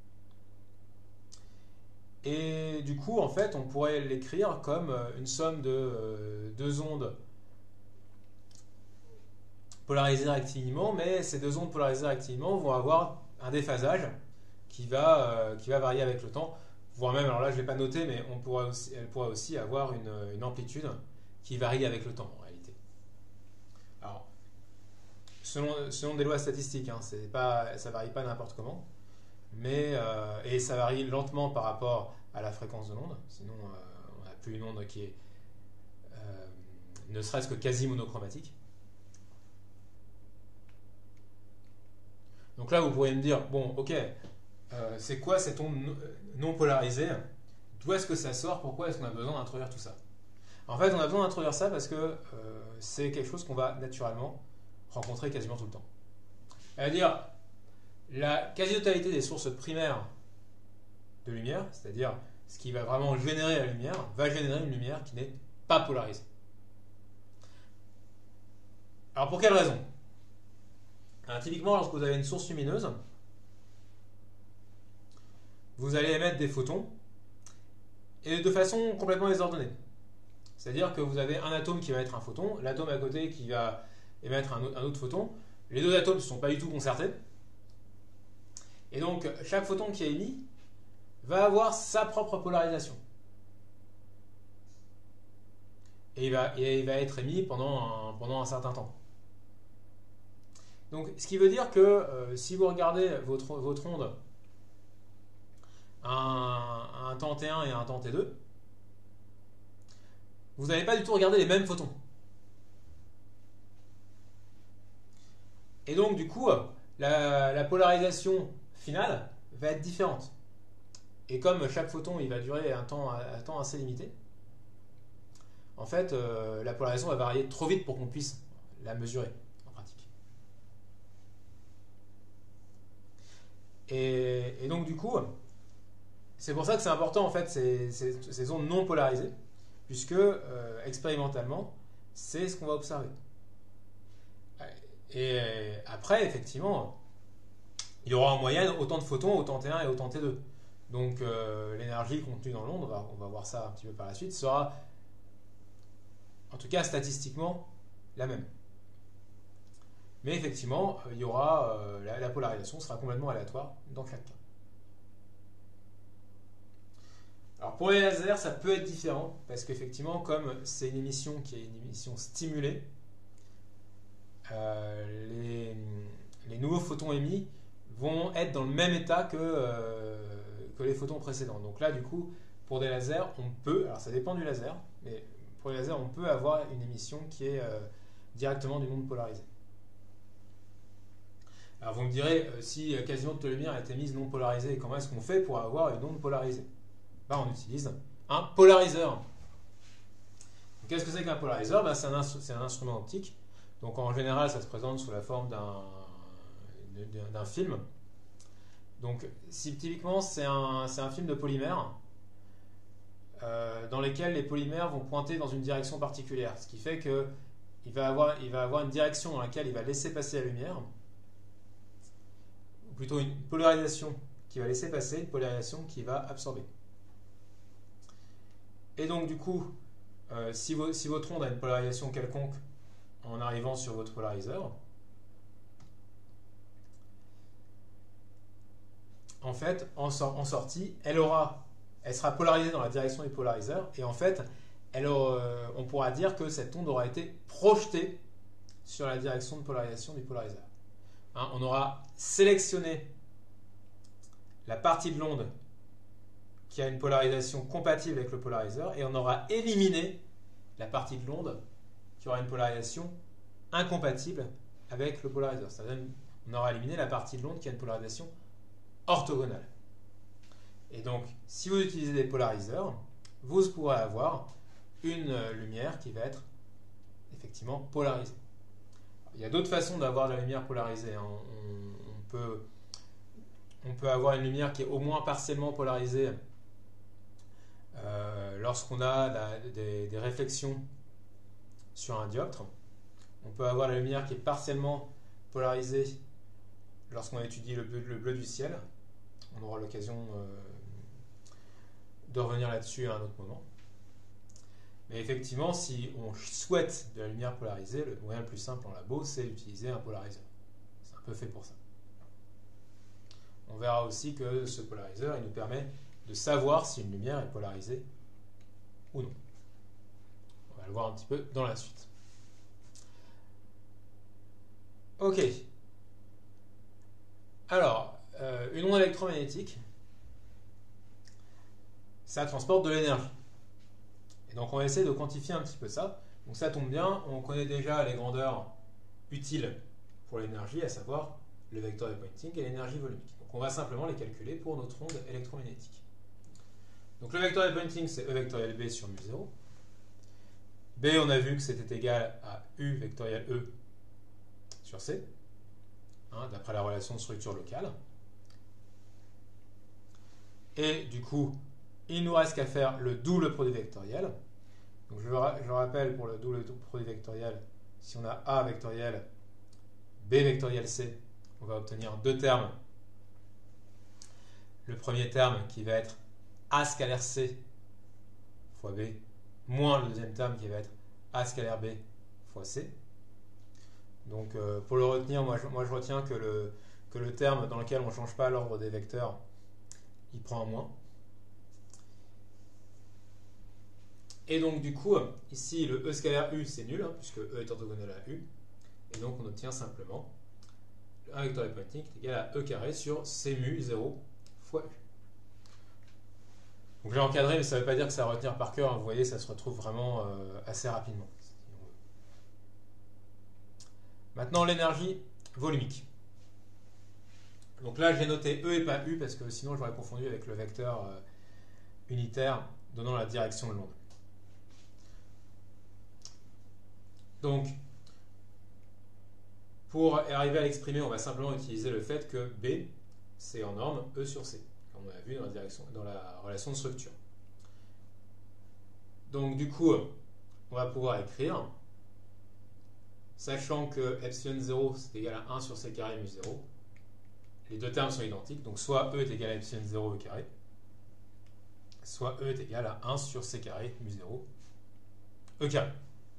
Et du coup, en fait, on pourrait l'écrire comme une somme de euh, deux ondes polarisées rectilignement, mais ces deux ondes polarisées rectilignement vont avoir un déphasage qui va, euh, qui va varier avec le temps, voire même, alors là je ne l'ai pas noté, mais on pourra aussi, elle pourra aussi avoir une, une amplitude qui varie avec le temps en réalité. Alors, selon, selon des lois statistiques, hein, c'est pas, ça ne varie pas n'importe comment, mais, euh, et ça varie lentement par rapport à la fréquence de l'onde, sinon euh, on n'a plus une onde qui est euh, ne serait-ce que quasi monochromatique. Donc là vous pourriez me dire, bon ok, euh, c'est quoi cette onde non polarisée? D'où est-ce que ça sort? Pourquoi est-ce qu'on a besoin d'introduire tout ça? En fait on a besoin d'introduire ça parce que euh, c'est quelque chose qu'on va naturellement rencontrer quasiment tout le temps. C'est-à-dire la quasi-totalité des sources primaires de lumière, c'est-à-dire ce qui va vraiment générer la lumière, va générer une lumière qui n'est pas polarisée. Alors pour quelle raison? Alors, typiquement, lorsque vous avez une source lumineuse, vous allez émettre des photons et de façon complètement désordonnée. C'est-à-dire que vous avez un atome qui va être un photon, l'atome à côté qui va émettre un autre photon. Les deux atomes ne sont pas du tout concertés. Et donc, chaque photon qui est émis va avoir sa propre polarisation. Et il va, et il va être émis pendant un, pendant un certain temps. Donc, ce qui veut dire que euh, si vous regardez votre, votre onde à un, un temps T un et à un temps T deux, vous n'allez pas du tout regarder les mêmes photons. Et donc, du coup, la, la polarisation finale va être différente. Et comme chaque photon il va durer un temps, un temps assez limité, en fait, euh, la polarisation va varier trop vite pour qu'on puisse la mesurer en pratique. Et, et donc, du coup, c'est pour ça que c'est important, en fait, ces, ces, ces ondes non polarisées, puisque, euh, expérimentalement, c'est ce qu'on va observer. Et après, effectivement, il y aura en moyenne autant de photons au temps T un et au temps T deux. Donc euh, l'énergie contenue dans l'onde, on va, on va voir ça un petit peu par la suite, sera en tout cas statistiquement la même. Mais effectivement, il y aura euh, la, la polarisation sera complètement aléatoire dans chaque cas. Alors pour les lasers, ça peut être différent parce qu'effectivement, comme c'est une émission qui est une émission stimulée, euh, les, les nouveaux photons émis vont être dans le même état que, euh, que les photons précédents. Donc là, du coup, pour des lasers, on peut, alors ça dépend du laser, mais pour les lasers, on peut avoir une émission qui est euh, directement d'une onde polarisée. Alors vous me direz, euh, si quasiment toute la lumière est émise non polarisée, comment est-ce qu'on fait pour avoir une onde polarisée? Ben, on utilise un polariseur. Qu'est-ce que c'est qu'un polariseur? Ben, c'est un, un instrument optique. Donc en général, ça se présente sous la forme d'un d'un film. Donc si typiquement c'est un, un film de polymère euh, dans lequel les polymères vont pointer dans une direction particulière, ce qui fait que il va avoir, il va avoir une direction dans laquelle il va laisser passer la lumière, ou plutôt une polarisation qui va laisser passer, une polarisation qui va absorber. Et donc du coup, euh, si, vo si votre onde a une polarisation quelconque en arrivant sur votre polariseur, en fait, en, sor en sortie, elle, aura, elle sera polarisée dans la direction du polariseur, et en fait, elle, euh, on pourra dire que cette onde aura été projetée sur la direction de polarisation du polariseur. Hein, on aura sélectionné la partie de l'onde qui a une polarisation compatible avec le polariseur et on aura éliminé la partie de l'onde qui aura une polarisation incompatible avec le polariseur. C'est-à-dire qu'on aura éliminé la partie de l'onde qui a une polarisation orthogonale. Et donc, si vous utilisez des polariseurs, vous pourrez avoir une lumière qui va être effectivement polarisée. Il y a d'autres façons d'avoir de la lumière polarisée. Hein. On, on, peut, on peut avoir une lumière qui est au moins partiellement polarisée euh, lorsqu'on a la, des, des réflexions sur un dioptre. On peut avoir la lumière qui est partiellement polarisée lorsqu'on étudie le bleu, le bleu du ciel. On aura l'occasion euh, de revenir là-dessus à un autre moment. Mais effectivement, si on souhaite de la lumière polarisée, le moyen le plus simple en labo, c'est d'utiliser un polariseur. C'est un peu fait pour ça. On verra aussi que ce polariseur, il nous permet de savoir si une lumière est polarisée ou non. On va le voir un petit peu dans la suite. Ok. Alors, euh, une onde électromagnétique, ça transporte de l'énergie. Et donc on va essayer de quantifier un petit peu ça. Donc ça tombe bien, on connaît déjà les grandeurs utiles pour l'énergie, à savoir le vecteur de Poynting et l'énergie volumique. Donc on va simplement les calculer pour notre onde électromagnétique. Donc le vecteur de Poynting, c'est E vectoriel B sur mu zéro. B, on a vu que c'était égal à U vectoriel E sur C, hein, d'après la relation de structure locale. Et du coup, il nous reste qu'à faire le double produit vectoriel. Donc je, je rappelle, pour le double produit vectoriel, si on a A vectoriel, B vectoriel C, on va obtenir deux termes. Le premier terme qui va être A scalaire C fois B, moins le deuxième terme qui va être A scalaire B fois C. Donc euh, pour le retenir, moi je, moi je retiens que le, que le terme dans lequel on ne change pas l'ordre des vecteurs, il prend un moins. Et donc du coup, ici le E scalaire U c'est nul, hein, puisque E est orthogonal à U. Et donc on obtient simplement un vecteur de Poynting est égal à E carré sur C mu zéro fois U. Donc j'ai encadré, mais ça ne veut pas dire que ça va retenir par cœur. Hein, vous voyez, ça se retrouve vraiment euh, assez rapidement. Maintenant, l'énergie volumique. Donc là, j'ai noté E et pas U, parce que sinon j'aurais confondu avec le vecteur euh, unitaire donnant la direction de l'onde. Donc, pour arriver à l'exprimer, on va simplement utiliser le fait que B, c'est en norme E sur C, comme on a vu dans la, direction, dans la relation de structure. Donc, du coup, on va pouvoir écrire, sachant que epsilon zéro, c'est égal à un sur C carré mu zéro. Les deux termes sont identiques, donc soit E est égal à epsilon zéro E carré, soit E est égal à un sur C carré mu zéro E carré.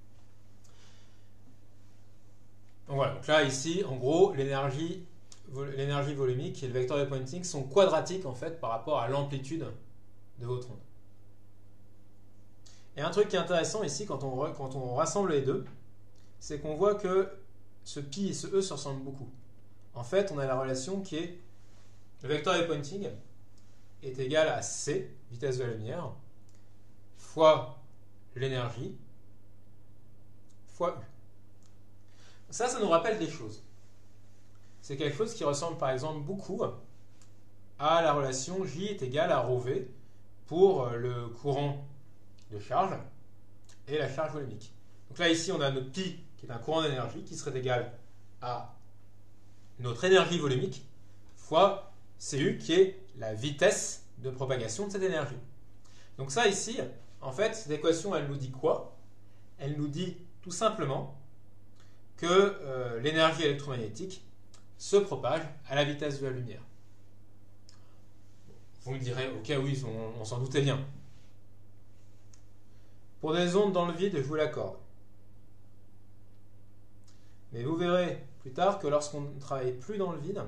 Donc voilà, donc là ici, en gros, l'énergie l'énergie volumique et le vecteur de Poynting sont quadratiques en fait par rapport à l'amplitude de votre onde. Et un truc qui est intéressant ici, quand on, quand on rassemble les deux, c'est qu'on voit que ce pi et ce e se ressemblent beaucoup. En fait, on a la relation qui est le vecteur de Poynting est égal à c, vitesse de la lumière, fois l'énergie, fois u. Ça, ça nous rappelle des choses. C'est quelque chose qui ressemble par exemple beaucoup à la relation J est égal à ρ V pour le courant de charge et la charge volumique. Donc là, ici, on a notre pi qui est un courant d'énergie qui serait égal à notre énergie volumique fois Cu qui est la vitesse de propagation de cette énergie. Donc ça ici, en fait, cette équation, elle nous dit quoi? Elle nous dit tout simplement que euh, l'énergie électromagnétique se propage à la vitesse de la lumière. Vous me direz, ok, oui, on, on s'en doutait bien. Pour des ondes dans le vide, je vous l'accorde. Mais vous verrez plus tard que lorsqu'on ne travaille plus dans le vide,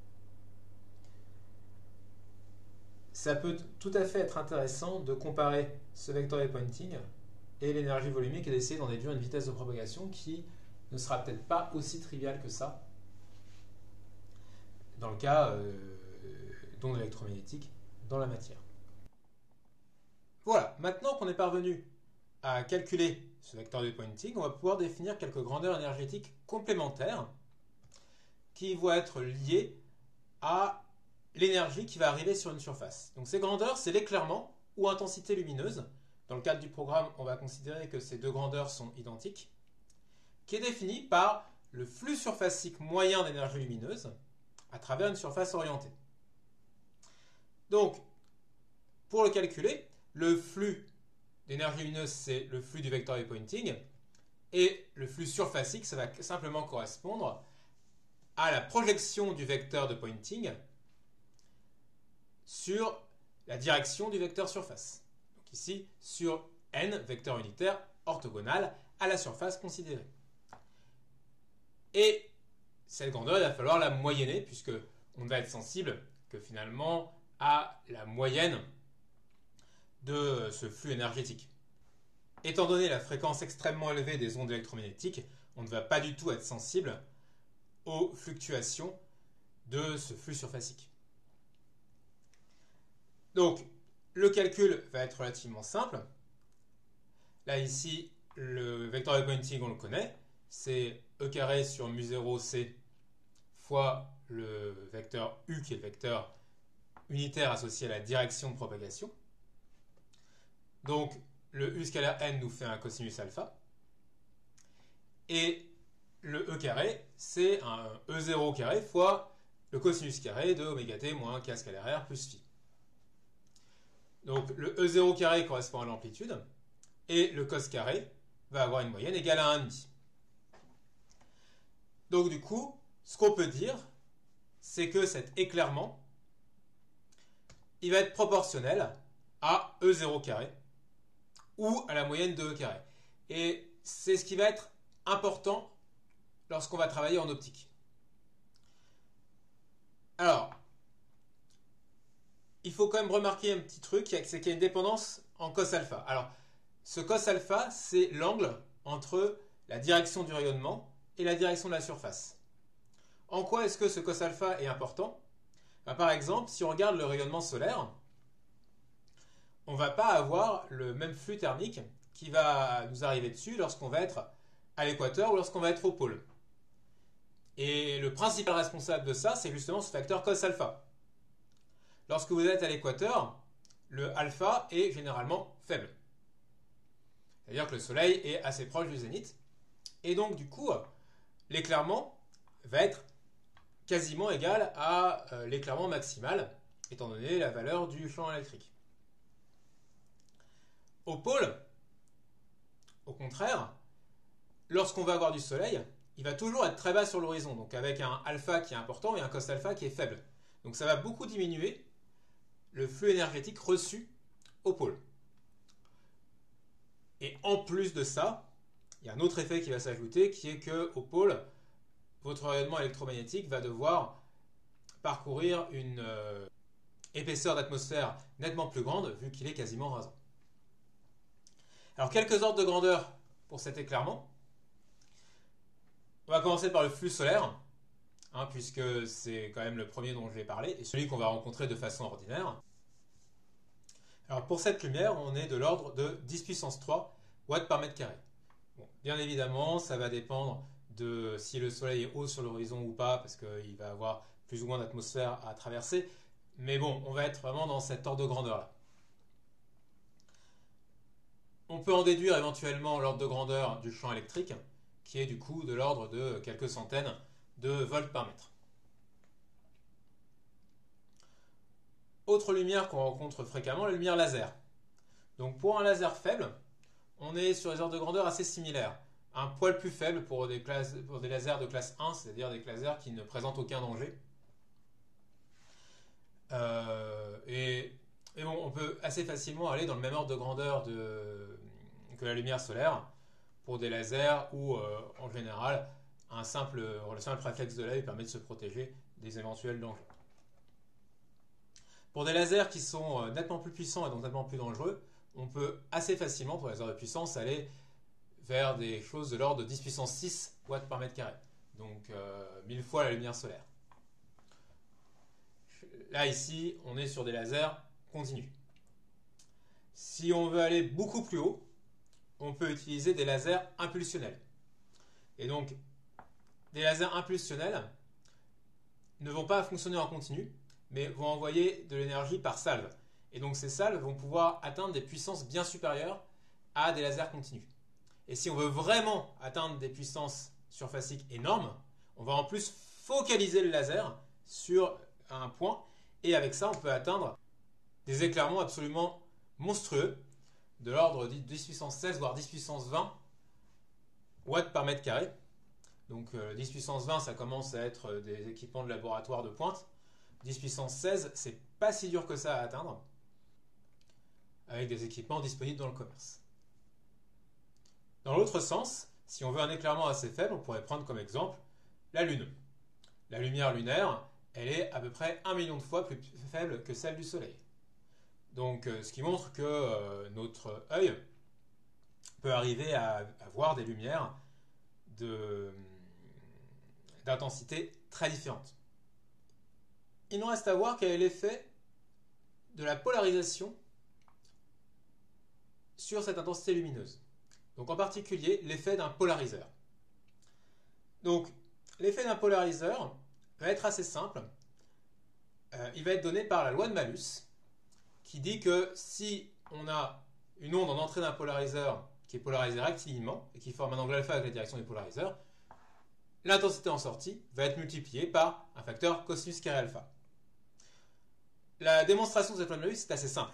ça peut tout à fait être intéressant de comparer ce vecteur de Poynting et l'énergie volumique et d'essayer d'en déduire une vitesse de propagation qui ne sera peut-être pas aussi trivial que ça dans le cas euh, d'ondes électromagnétiques dans la matière. Voilà, maintenant qu'on est parvenu à calculer ce vecteur de Poynting, on va pouvoir définir quelques grandeurs énergétiques complémentaires qui vont être liées à l'énergie qui va arriver sur une surface. Donc ces grandeurs, c'est l'éclairement ou intensité lumineuse. Dans le cadre du programme, on va considérer que ces deux grandeurs sont identiques, qui est défini par le flux surfacique moyen d'énergie lumineuse à travers une surface orientée. Donc, pour le calculer, le flux d'énergie lumineuse, c'est le flux du vecteur de Poynting, et le flux surfacique, ça va simplement correspondre à la projection du vecteur de Poynting sur la direction du vecteur surface. Donc ici, sur n, vecteur unitaire orthogonal à la surface considérée. Et cette grandeur, il va falloir la moyenner, puisque on va être sensible que finalement à la moyenne de ce flux énergétique. Étant donné la fréquence extrêmement élevée des ondes électromagnétiques, on ne va pas du tout être sensible aux fluctuations de ce flux surfacique. Donc, le calcul va être relativement simple. Là, ici, le vecteur de Poynting, on le connaît. C'est E carré sur mu zéro c fois le vecteur U, qui est le vecteur unitaire associé à la direction de propagation. Donc, le U scalaire n nous fait un cosinus alpha. Et le E carré, c'est un E zéro carré fois le cosinus carré de oméga t moins k scalaire r plus phi. Donc, le E zéro carré correspond à l'amplitude, et le cos carré va avoir une moyenne égale à un virgule cinq. Donc, du coup, ce qu'on peut dire, c'est que cet éclairement, il va être proportionnel à E zéro carré, ou à la moyenne de E carré. Et c'est ce qui va être important lorsqu'on va travailler en optique. Alors, il faut quand même remarquer un petit truc, c'est qu'il y a une dépendance en cos alpha. Alors, ce cos alpha, c'est l'angle entre la direction du rayonnement et la direction de la surface. En quoi est-ce que ce cos alpha est important? Ben, par exemple, si on regarde le rayonnement solaire, on ne va pas avoir le même flux thermique qui va nous arriver dessus lorsqu'on va être à l'équateur ou lorsqu'on va être au pôle. Et le principal responsable de ça, c'est justement ce facteur cos alpha. Lorsque vous êtes à l'équateur, le alpha est généralement faible. C'est-à-dire que le soleil est assez proche du zénith. Et donc, du coup, l'éclairement va être quasiment égal à euh, l'éclairement maximal, étant donné la valeur du champ électrique. Au pôle, au contraire, lorsqu'on va avoir du soleil, il va toujours être très bas sur l'horizon, donc avec un alpha qui est important et un cos alpha qui est faible. Donc ça va beaucoup diminuer le flux énergétique reçu au pôle. Et en plus de ça, il y a un autre effet qui va s'ajouter, qui est qu'au pôle, votre rayonnement électromagnétique va devoir parcourir une euh, épaisseur d'atmosphère nettement plus grande, vu qu'il est quasiment rasant. Alors, quelques ordres de grandeur pour cet éclairement. On va commencer par le flux solaire, hein, puisque c'est quand même le premier dont je vais parler, et celui qu'on va rencontrer de façon ordinaire. Alors, pour cette lumière, on est de l'ordre de dix puissance trois watts par mètre carré. Bon, bien évidemment, ça va dépendre de si le soleil est haut sur l'horizon ou pas, parce qu'il va avoir plus ou moins d'atmosphère à traverser. Mais bon, on va être vraiment dans cet ordre de grandeur-là. On peut en déduire éventuellement l'ordre de grandeur du champ électrique, qui est du coup de l'ordre de quelques centaines de volts par mètre. Autre lumière qu'on rencontre fréquemment, la lumière laser. Donc pour un laser faible, on est sur des ordres de grandeur assez similaires. Un poil plus faible pour des, classes, pour des lasers de classe un, c'est-à-dire des lasers qui ne présentent aucun danger. Euh, et, et bon, on peut assez facilement aller dans le même ordre de grandeur de, que la lumière solaire pour des lasers où, euh, en général, un simple, le simple réflexe de l'œil permet de se protéger des éventuels dangers. Pour des lasers qui sont nettement plus puissants et donc nettement plus dangereux, on peut assez facilement, pour les lasers de puissance, aller vers des choses de l'ordre de dix puissance six watts par mètre carré. Donc euh, mille fois la lumière solaire. Là, ici, on est sur des lasers continus. Si on veut aller beaucoup plus haut, on peut utiliser des lasers impulsionnels. Et donc, des lasers impulsionnels ne vont pas fonctionner en continu, mais vont envoyer de l'énergie par salve. Et donc, ces salves vont pouvoir atteindre des puissances bien supérieures à des lasers continus. Et si on veut vraiment atteindre des puissances surfaciques énormes, on va en plus focaliser le laser sur un point, et avec ça, on peut atteindre des éclairements absolument monstrueux, de l'ordre de dix puissance seize, voire dix puissance vingt watts par mètre carré. Donc euh, dix puissance vingt, ça commence à être des équipements de laboratoire de pointe. dix puissance seize, c'est pas si dur que ça à atteindre, avec des équipements disponibles dans le commerce. Dans l'autre sens, si on veut un éclairement assez faible, on pourrait prendre comme exemple la Lune. La lumière lunaire, elle est à peu près un million de fois plus faible que celle du Soleil. Donc, euh, ce qui montre que euh, notre œil peut arriver à, à voir des lumières de, d'intensité très différente. Il nous reste à voir quel est l'effet de la polarisation sur cette intensité lumineuse. Donc, en particulier, l'effet d'un polariseur. Donc, l'effet d'un polariseur va être assez simple. Euh, il va être donné par la loi de Malus, qui dit que si on a une onde en entrée d'un polariseur qui est polarisée rectilignement et qui forme un angle alpha avec la direction du polariseur, l'intensité en sortie va être multipliée par un facteur cosinus carré alpha. La démonstration de cette loi de Malus est assez simple.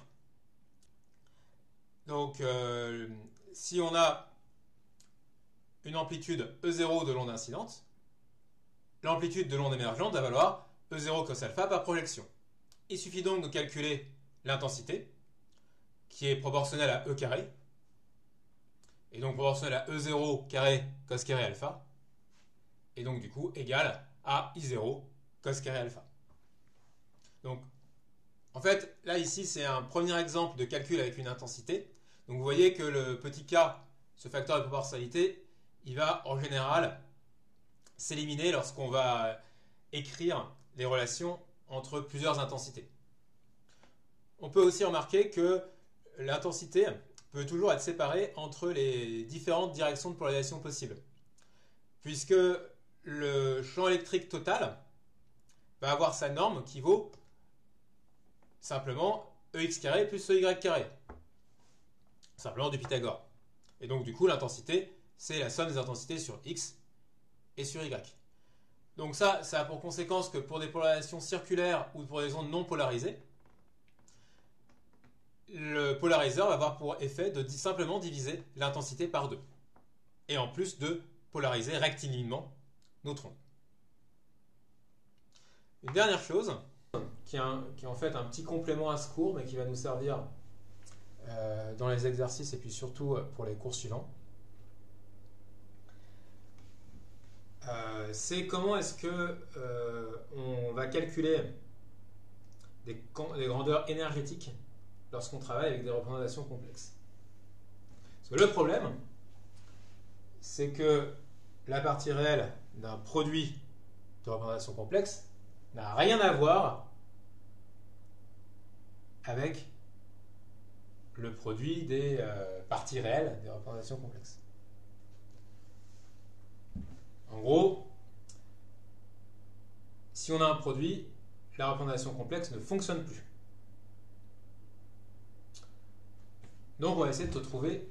Donc, euh, si on a une amplitude E zéro de l'onde incidente, l'amplitude de l'onde émergente va valoir E zéro cos alpha par projection. Il suffit donc de calculer l'intensité, qui est proportionnelle à E carré, et donc proportionnelle à E zéro carré cos carré alpha, et donc du coup égale à I zéro cos carré alpha. Donc, en fait, là ici c'est un premier exemple de calcul avec une intensité. Donc vous voyez que le petit k, ce facteur de proportionnalité, il va en général s'éliminer lorsqu'on va écrire les relations entre plusieurs intensités. On peut aussi remarquer que l'intensité peut toujours être séparée entre les différentes directions de polarisation possibles, puisque le champ électrique total va avoir sa norme qui vaut simplement E x carré plus E y carré, simplement du Pythagore. Et donc du coup l'intensité, c'est la somme des intensités sur x et sur y. Donc ça, ça a pour conséquence que pour des polarisations circulaires ou pour des ondes non polarisées, le polariseur va avoir pour effet de simplement diviser l'intensité par deux. Et en plus de polariser rectilignement notre onde. Une dernière chose, qui est, un, qui est en fait un petit complément à ce cours, mais qui va nous servir euh, dans les exercices et puis surtout pour les cours suivants, euh, c'est comment est-ce que euh, on va calculer des, des grandeurs énergétiques lorsqu'on travaille avec des représentations complexes. Parce que le problème, c'est que la partie réelle d'un produit de représentation complexe n'a rien à voir avec le produit des euh, parties réelles des représentations complexes. En gros, si on a un produit, la représentation complexe ne fonctionne plus. Donc on va essayer de te trouver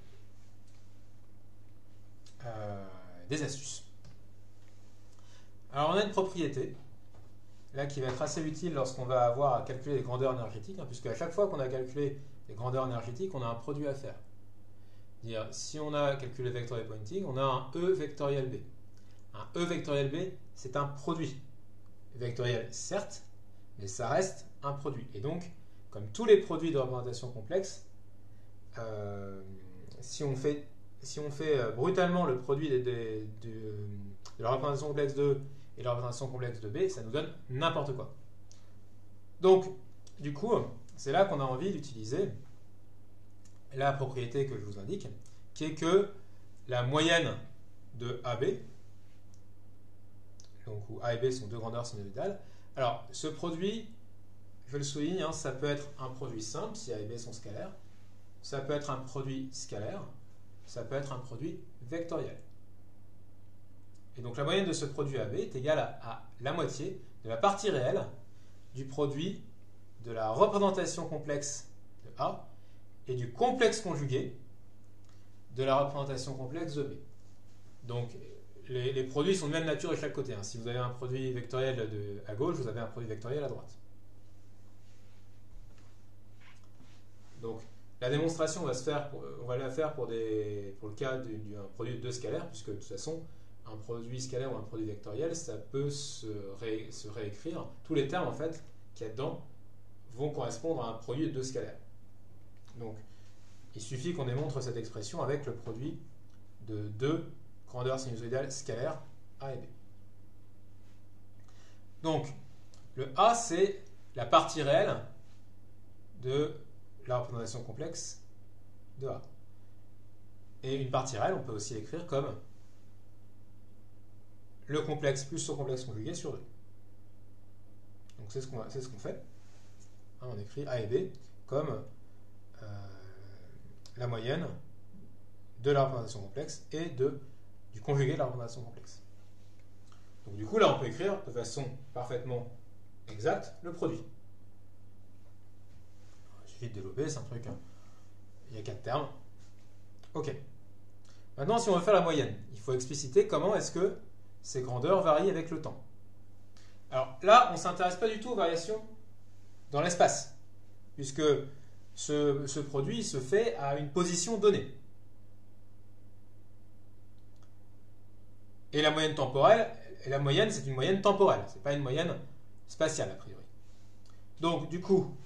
euh, des astuces. Alors on a une propriété là qui va être assez utile lorsqu'on va avoir à calculer les grandeurs énergétiques, hein, puisque à chaque fois qu'on a calculé les grandeurs énergétiques, on a un produit à faire. C'est-à-dire, si on a calculé vectoriel pointing, on a un E vectoriel B. Un E vectoriel B, c'est un produit. Vectoriel, certes, mais ça reste un produit. Et donc, comme tous les produits de représentation complexe, euh, si on fait, si on fait brutalement le produit des, des, de, de la représentation complexe de E et la représentation complexe de B, ça nous donne n'importe quoi. Donc, du coup, c'est là qu'on a envie d'utiliser la propriété que je vous indique, qui est que la moyenne de A B, donc où A et B sont deux grandeurs sinusoïdales. Alors, ce produit, je le souligne, hein, ça peut être un produit simple si A et B sont scalaires, ça peut être un produit scalaire, ça peut être un produit vectoriel. Et donc la moyenne de ce produit A B est égale à, à la moitié de la partie réelle du produit de la représentation complexe de A et du complexe conjugué de la représentation complexe de B. Donc les, les produits sont de même nature de chaque côté. Hein. Si vous avez un produit vectoriel de, à gauche, vous avez un produit vectoriel à droite. Donc la démonstration, on va, se faire pour, on va la faire pour, des, pour le cas d'un produit de deux scalaires, puisque de toute façon, un produit scalaire ou un produit vectoriel, ça peut se, ré, se réécrire. Tous les termes en fait qu'il y a dedans vont correspondre à un produit de deux scalaires. Donc, il suffit qu'on démontre cette expression avec le produit de deux grandeurs sinusoïdales scalaires A et B. Donc, le A, c'est la partie réelle de la représentation complexe de A. Et une partie réelle, on peut aussi l'écrire comme le complexe plus son complexe conjugué sur deux. Donc c'est ce qu'on c'est ce qu'on fait. Hein, on écrit A et B comme euh, la moyenne de la représentation complexe et de, du conjugué de la représentation complexe. Donc du coup, là, on peut écrire de façon parfaitement exacte le produit. Il suffit de développer, c'est un truc. Hein. Il y a quatre termes. Ok. Maintenant, si on veut faire la moyenne, il faut expliciter comment est-ce que ces grandeurs varient avec le temps. Alors là, on ne s'intéresse pas du tout aux variations dans l'espace, puisque ce, ce produit se fait à une position donnée. Et la moyenne temporelle, et la moyenne, c'est une moyenne temporelle, ce n'est pas une moyenne spatiale, a priori. Donc, du coup,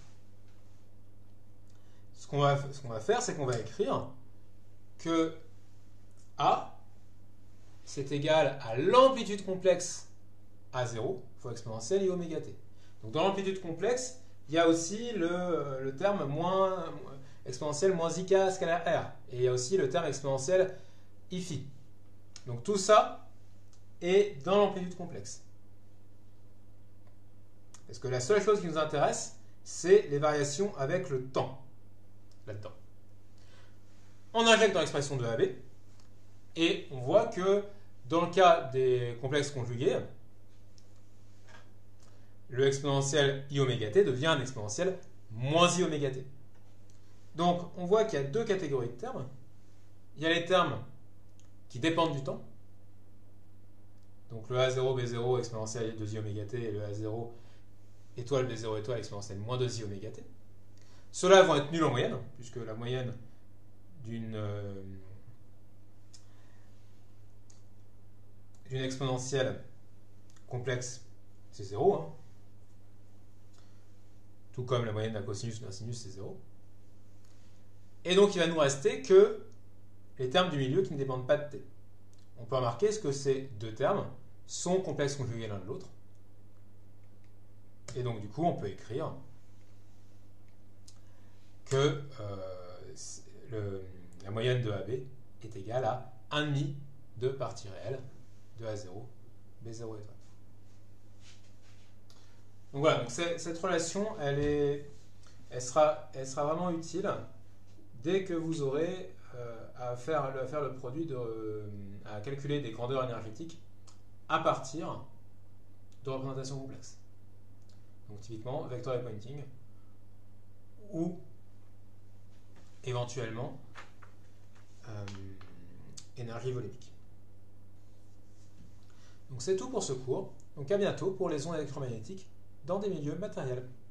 ce qu'on va, ce qu'on va faire, c'est qu'on va écrire que A, c'est égal à l'amplitude complexe A zéro fois exponentielle I oméga t. Donc dans l'amplitude complexe, il y a aussi le, le terme moins, exponentielle moins I K scalaire R. Et il y a aussi le terme exponentielle I phi. Donc tout ça est dans l'amplitude complexe. Parce que la seule chose qui nous intéresse, c'est les variations avec le temps. Là-dedans. On injecte dans l'expression de A B. Et on voit que dans le cas des complexes conjugués, le exponentiel I oméga t devient un exponentiel moins I oméga t. Donc, on voit qu'il y a deux catégories de termes. Il y a les termes qui dépendent du temps. Donc, le A zéro, B zéro, exponentiel deux I oméga t, et le A zéro, étoile, B zéro, étoile, exponentiel moins deux I oméga t. Ceux-là vont être nuls en moyenne, puisque la moyenne d'une... Euh, d'une exponentielle complexe, c'est zéro. Hein. Tout comme la moyenne d'un cosinus ou d'un sinus, c'est zéro. Et donc, il va nous rester que les termes du milieu qui ne dépendent pas de t. On peut remarquer ce que ces deux termes sont complexes conjugués l'un de l'autre. Et donc, du coup, on peut écrire que euh, le, la moyenne de A B est égale à un demi de partie réelle de A zéro, B zéro étoile. Donc voilà, donc cette relation, elle, est, elle, sera, elle sera vraiment utile dès que vous aurez euh, à, faire, à faire le produit, de, euh, à calculer des grandeurs énergétiques à partir de représentations complexes. Donc typiquement, vectorial pointing ou éventuellement euh, énergie volémique. Donc c'est tout pour ce cours. Donc à bientôt pour les ondes électromagnétiques dans des milieux matériels.